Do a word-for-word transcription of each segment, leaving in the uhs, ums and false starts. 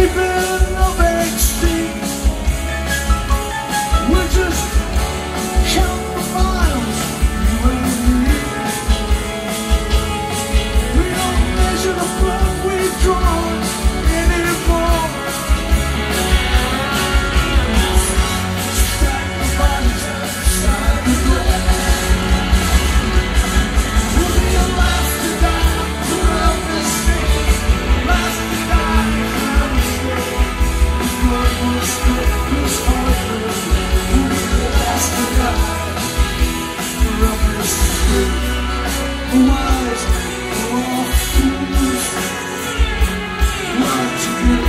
in the backseat. We just count the miles, you and me. We don't measure the blood we've drawn anymore. Stack the bodies outside the door. We'll be the last to die around this thing. Last to die around this thing. The blood will split this heart. We'll be the last to die around this thing. Wise or fools, what to do?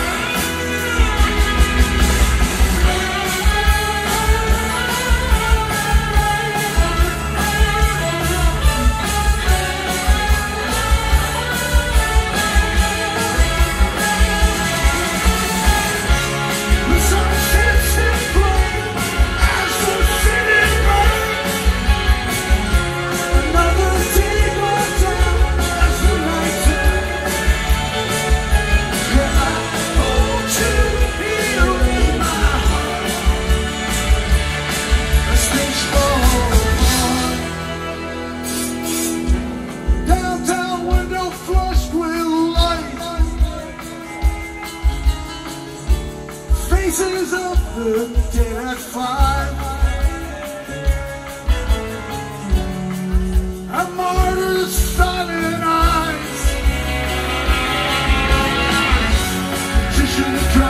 The sun sets in flame as the city burns. Another day goes down as the night turns. Yeah, I hold you here in my heart. A stage for downtown window flushed with light. Faces of the dead at five. A martyr's silent eyes. She should have tried.